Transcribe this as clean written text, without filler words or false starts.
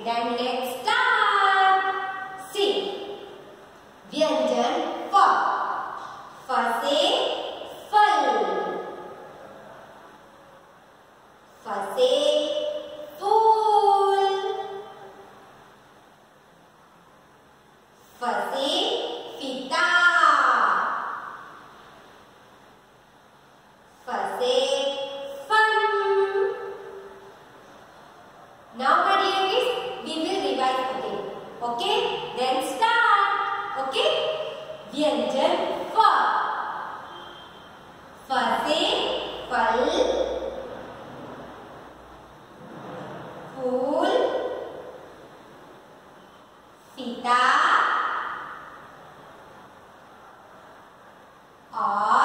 then let's start. See, व्यंजन फ, फ से फल, फ से फूल, फ से फीता, फ से fun. Now my dear kids, we will revise again. Okay? Then start. Okay? व्यंजन फ, फ से फल, फूल, फीता और